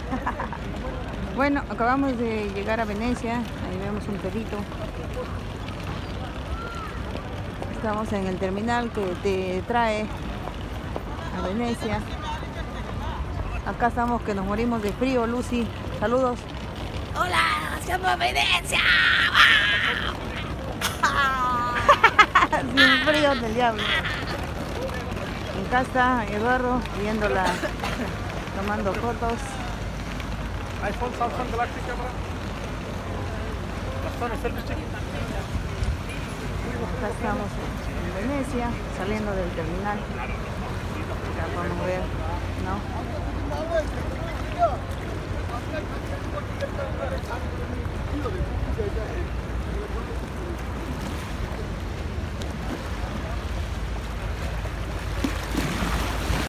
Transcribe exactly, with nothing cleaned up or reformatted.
Bueno, acabamos de llegar a Venecia. Ahí vemos un perrito. Estamos en el terminal que te trae a Venecia. Acá estamos que nos morimos de frío, Lucy. Saludos. Hola, somos Venecia. Sin frío del diablo. Acá está Eduardo viéndola, tomando fotos. iPhone, Samsung Galaxy camera. Acá estamos en Venecia, saliendo del terminal. Ya podemos ver, ¿no?